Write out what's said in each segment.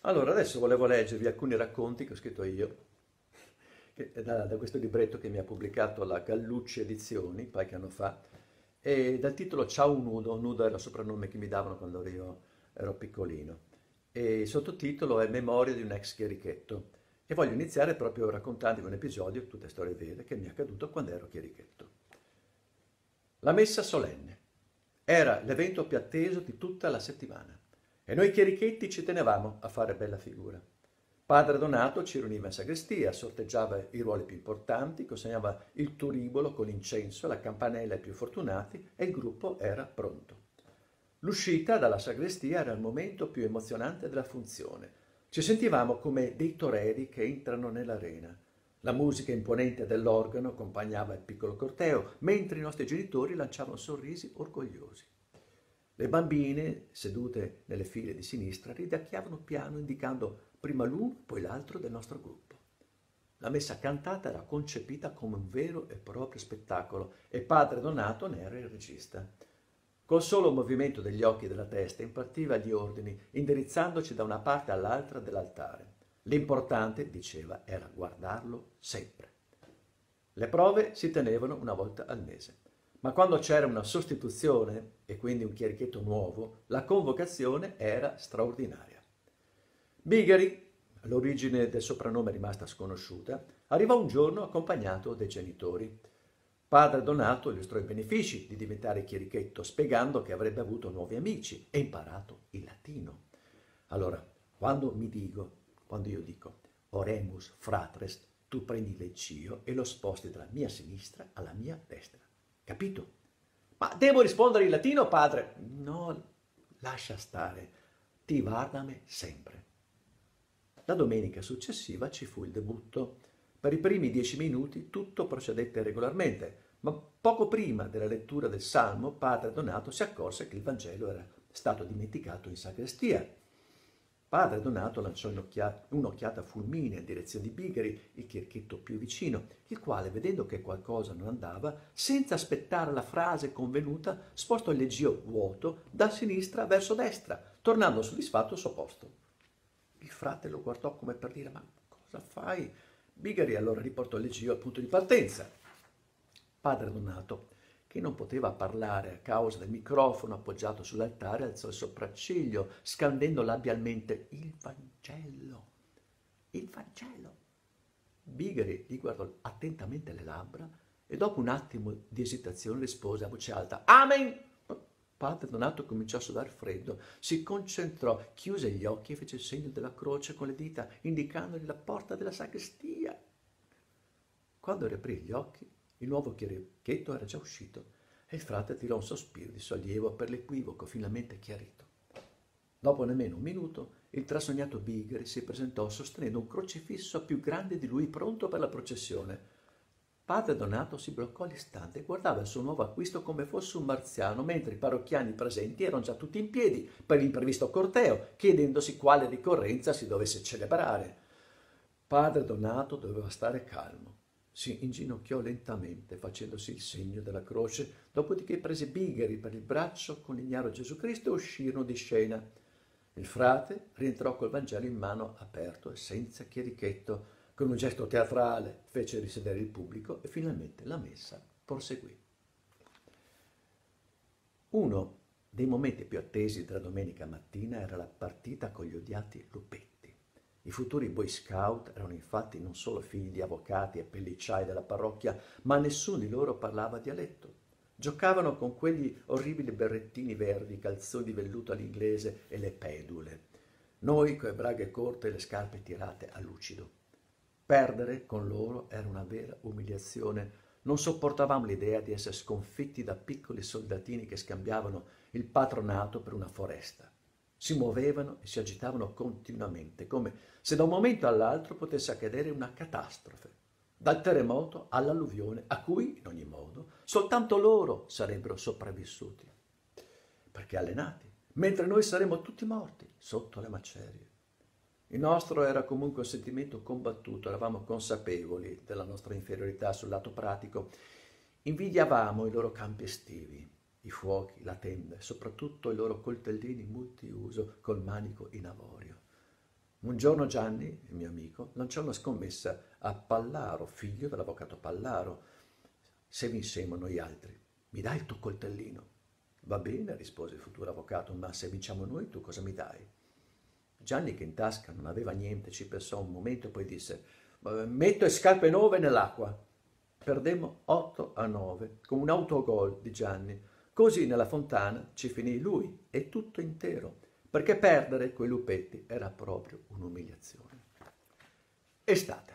Allora, adesso volevo leggervi alcuni racconti che ho scritto io, da questo libretto che mi ha pubblicato la Gallucci Edizioni qualche anno fa, e dal titolo Ciao Nudo. Nudo era il soprannome che mi davano quando io ero piccolino, e il sottotitolo è Memoria di un ex chierichetto, e voglio iniziare proprio raccontandovi un episodio, tutte storie vere, che mi è accaduto quando ero chierichetto. La messa solenne era l'evento più atteso di tutta la settimana e noi chierichetti ci tenevamo a fare bella figura. Padre Donato ci riuniva in sagrestia, sorteggiava i ruoli più importanti, consegnava il turibolo con l'incenso, la campanella ai più fortunati e il gruppo era pronto. L'uscita dalla sagrestia era il momento più emozionante della funzione. Ci sentivamo come dei toreri che entrano nell'arena. La musica imponente dell'organo accompagnava il piccolo corteo, mentre i nostri genitori lanciavano sorrisi orgogliosi. Le bambine, sedute nelle file di sinistra, ridacchiavano piano indicando prima l'uno, poi l'altro del nostro gruppo. La messa cantata era concepita come un vero e proprio spettacolo e padre Donato ne era il regista. Col solo movimento degli occhi e della testa impartiva gli ordini, indirizzandoci da una parte all'altra dell'altare. L'importante, diceva, era guardarlo sempre. Le prove si tenevano una volta al mese, ma quando c'era una sostituzione, e quindi un chierichetto nuovo, la convocazione era straordinaria. Bigari, l'origine del soprannome è rimasta sconosciuta, arrivò un giorno accompagnato dai genitori. Padre Donato illustrò i benefici di diventare chierichetto, spiegando che avrebbe avuto nuovi amici e imparato il latino. Allora, quando io dico oremus fratres, tu prendi l'eccio e lo sposti dalla mia sinistra alla mia destra. Capito? Ma devo rispondere in latino, padre? No, lascia stare. Ti guardame sempre. La domenica successiva ci fu il debutto. Per i primi 10 minuti tutto procedette regolarmente, ma poco prima della lettura del Salmo, padre Donato si accorse che il Vangelo era stato dimenticato in sagrestia. Padre Donato lanciò un'occhiata fulminea in direzione di Bigari, il chierichetto più vicino, il quale, vedendo che qualcosa non andava, senza aspettare la frase convenuta, spostò il leggio vuoto da sinistra verso destra, tornando soddisfatto al suo posto. Il frate lo guardò come per dire: ma cosa fai? Bigari allora riportò il leggio al punto di partenza. Padre Donato, che non poteva parlare a causa del microfono appoggiato sull'altare, alzò il sopracciglio, scandendo labialmente: il Vangelo! Il Vangelo! Bigari gli guardò attentamente le labbra e dopo un attimo di esitazione rispose a voce alta: Amen! Padre Donato cominciò a sudare freddo, si concentrò, chiuse gli occhi e fece il segno della croce con le dita, indicandogli la porta della sagrestia. Quando riaprì gli occhi, il nuovo chierichetto era già uscito e il frate tirò un sospiro di sollievo per l'equivoco finalmente chiarito. Dopo nemmeno un minuto, il trasognato Bigari si presentò sostenendo un crocifisso più grande di lui pronto per la processione. Padre Donato si bloccò all'istante e guardava il suo nuovo acquisto come fosse un marziano, mentre i parrocchiani presenti erano già tutti in piedi per l'imprevisto corteo, chiedendosi quale ricorrenza si dovesse celebrare. Padre Donato doveva stare calmo. Si inginocchiò lentamente, facendosi il segno della croce, dopodiché prese Bigari per il braccio con l'ignaro Gesù Cristo e uscirono di scena. Il frate rientrò col Vangelo in mano aperto e senza chierichetto. Con un gesto teatrale fece risedere il pubblico e finalmente la messa proseguì. Uno dei momenti più attesi della domenica mattina era la partita con gli odiati lupetti. I futuri Boy Scout erano infatti non solo figli di avvocati e pellicciai della parrocchia, ma nessuno di loro parlava dialetto. Giocavano con quegli orribili berrettini verdi, calzoni di velluto all'inglese e le pedule. Noi coi braghe corte e le scarpe tirate a lucido. Perdere con loro era una vera umiliazione. Non sopportavamo l'idea di essere sconfitti da piccoli soldatini che scambiavano il patronato per una foresta. Si muovevano e si agitavano continuamente, come se da un momento all'altro potesse accadere una catastrofe, dal terremoto all'alluvione, a cui, in ogni modo, soltanto loro sarebbero sopravvissuti, perché allenati, mentre noi saremmo tutti morti sotto le macerie. Il nostro era comunque un sentimento combattuto, eravamo consapevoli della nostra inferiorità sul lato pratico, invidiavamo i loro campi estivi, i fuochi, la tenda e soprattutto i loro coltellini multiuso col manico in avorio. Un giorno Gianni, il mio amico, lanciò una scommessa a Pallaro, figlio dell'avvocato Pallaro. Se vincemo noi altri, mi dai il tuo coltellino? Va bene, rispose il futuro avvocato, ma se vinciamo noi, tu cosa mi dai? Gianni, che in tasca non aveva niente, ci pensò un momento e poi disse: metto le scarpe nuove nell'acqua. Perdemmo 8-9, con un autogol di Gianni. Così nella fontana ci finì lui e tutto intero, perché perdere quei lupetti era proprio un'umiliazione. Estate.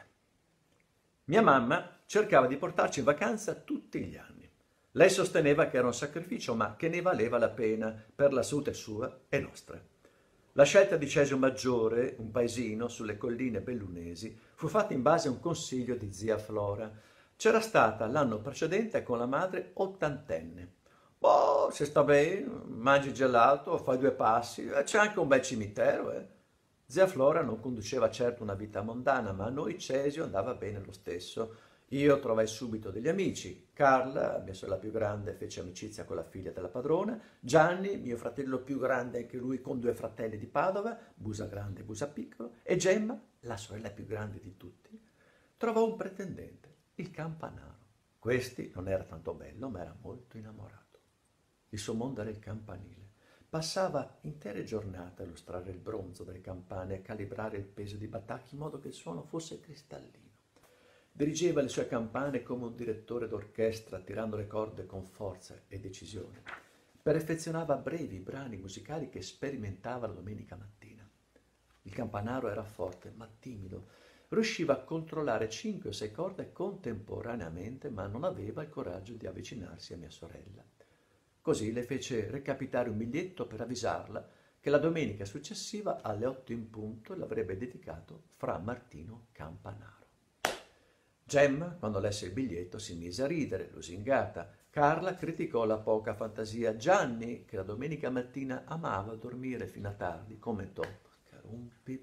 Mia mamma cercava di portarci in vacanza tutti gli anni. Lei sosteneva che era un sacrificio, ma che ne valeva la pena per la salute sua e nostra. La scelta di Cesio Maggiore, un paesino sulle colline bellunesi, fu fatta in base a un consiglio di zia Flora. C'era stata l'anno precedente con la madre ottantenne. Boh, se sta bene, mangi gelato, fai 2 passi, c'è anche un bel cimitero, eh. Zia Flora non conduceva certo una vita mondana, ma a noi Cesio andava bene lo stesso. Io trovai subito degli amici. Carla, mia sorella più grande, fece amicizia con la figlia della padrona. Gianni, mio fratello più grande, anche lui con 2 fratelli di Padova, Busa grande e Busa piccolo. E Gemma, la sorella più grande di tutti, trovò un pretendente, il Campanaro. Questi non era tanto bello, ma era molto innamorato. Il suo mondo era il campanile. Passava intere giornate a lustrare il bronzo delle campane e a calibrare il peso di battacchi in modo che il suono fosse cristallino. Dirigeva le sue campane come un direttore d'orchestra, tirando le corde con forza e decisione. Perfezionava brevi brani musicali che sperimentava la domenica mattina. Il campanaro era forte ma timido. Riusciva a controllare 5 o 6 corde contemporaneamente, ma non aveva il coraggio di avvicinarsi a mia sorella. Così le fece recapitare un biglietto per avvisarla che la domenica successiva alle 8 in punto l'avrebbe dedicato Fra Martino Campanaro. Gemma, quando lesse il biglietto, si mise a ridere, lusingata. Carla criticò la poca fantasia. Gianni, che la domenica mattina amava dormire fino a tardi, commentò: Carumpi.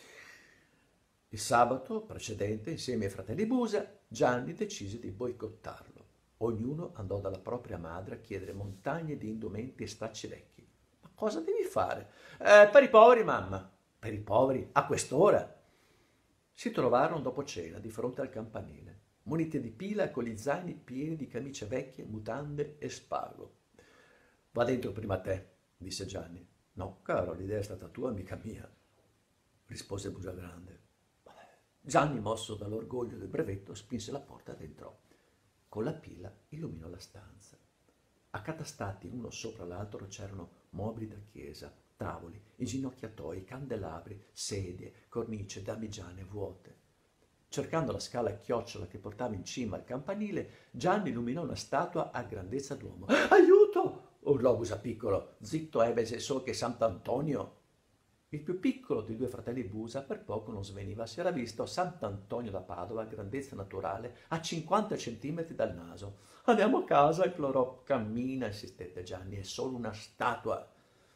Il sabato precedente, insieme ai fratelli Busa, Gianni decise di boicottarlo. Ognuno andò dalla propria madre a chiedere montagne di indumenti e stracci vecchi. Ma cosa devi fare? Per i poveri, mamma. Per i poveri? A quest'ora? Si trovarono dopo cena di fronte al campanile, muniti di pila con gli zaini pieni di camicie vecchie, mutande e spago. Va dentro prima te, disse Gianni. No, caro, l'idea è stata tua, mica mia, rispose Busagrande. Gianni, mosso dall'orgoglio del brevetto, spinse la porta ed entrò. Con la pila illuminò la stanza. Accatastati uno sopra l'altro c'erano mobili da chiesa, tavoli, inginocchiatoi, candelabri, sedie, cornici, damigiane vuote. Cercando la scala a chiocciola che portava in cima al campanile, Gianni illuminò una statua a grandezza d'uomo. Aiuto! Urlò Busa piccolo. Zitto, ebbe se so che Sant'Antonio. Il più piccolo dei 2 fratelli Busa per poco non sveniva. Si era visto Sant'Antonio da Padova, a grandezza naturale, a 50 centimetri dal naso. Andiamo a casa, implorò. Cammina, insistette Gianni, è solo una statua.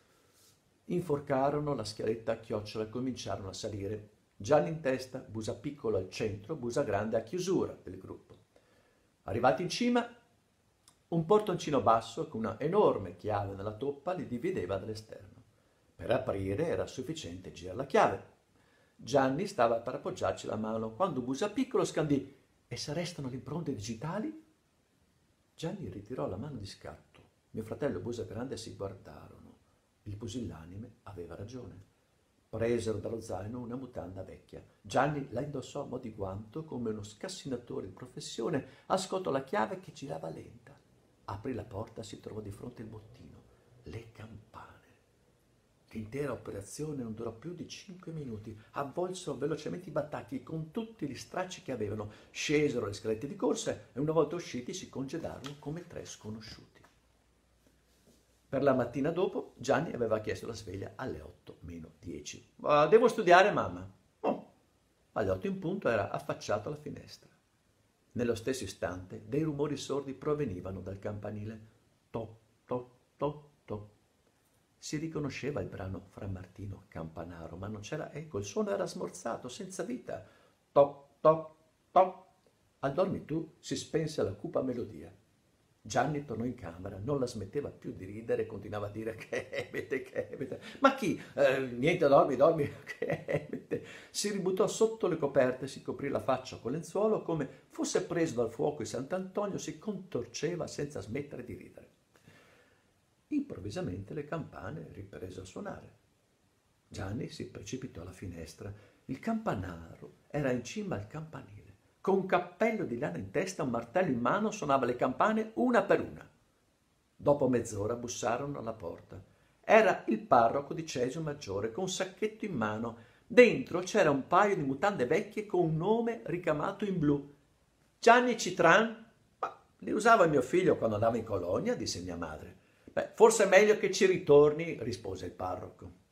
Inforcarono la scaletta a chiocciola e cominciarono a salire. Gianni in testa, Busa piccolo al centro, Busa grande a chiusura del gruppo. Arrivati in cima, un portoncino basso con una enorme chiave nella toppa li divideva dall'esterno. Per aprire era sufficiente girare la chiave. Gianni stava per appoggiarci la mano quando Busa piccolo scandì: e se restano le impronte digitali? Gianni ritirò la mano di scatto. Mio fratello e Busa grande si guardarono. Il pusillanime aveva ragione. Presero dallo zaino una mutanda vecchia. Gianni la indossò a mo' di guanto come uno scassinatore di professione, ascoltò la chiave che girava lenta. Aprì la porta e si trovò di fronte il bottino. Le campane. L'intera operazione non durò più di 5 minuti. Avvolsero velocemente i battacchi con tutti gli stracci che avevano. Scesero le scalette di corsa e una volta usciti si congedarono come 3 sconosciuti. Per la mattina dopo Gianni aveva chiesto la sveglia alle 8 meno 10. Devo studiare, mamma. Oh. Alle 8 in punto era affacciato alla finestra. Nello stesso istante dei rumori sordi provenivano dal campanile. Toc, toc, toc, toc. Si riconosceva il brano Fra Martino Campanaro, ma non c'era eco, il suono era smorzato, senza vita. Toc, toc, toc. Al dormitù si spense la cupa melodia. Gianni tornò in camera, non la smetteva più di ridere, continuava a dire che ebete. Ma chi? Niente, dormi, che ebete. Si ributtò sotto le coperte, si coprì la faccia con lenzuolo, come fosse preso dal fuoco di Sant'Antonio, si contorceva senza smettere di ridere. Improvvisamente le campane ripresero a suonare. Gianni si precipitò alla finestra. Il campanaro era in cima al campanile. Con un cappello di lana in testa, un martello in mano, suonava le campane una per una. Dopo mezz'ora bussarono alla porta. Era il parroco di Cesio Maggiore con un sacchetto in mano. Dentro c'era un paio di mutande vecchie con un nome ricamato in blu. Gianni Citran? Ma li usava mio figlio quando andava in colonia, disse mia madre. Beh, forse è meglio che ci ritorni, rispose il parroco.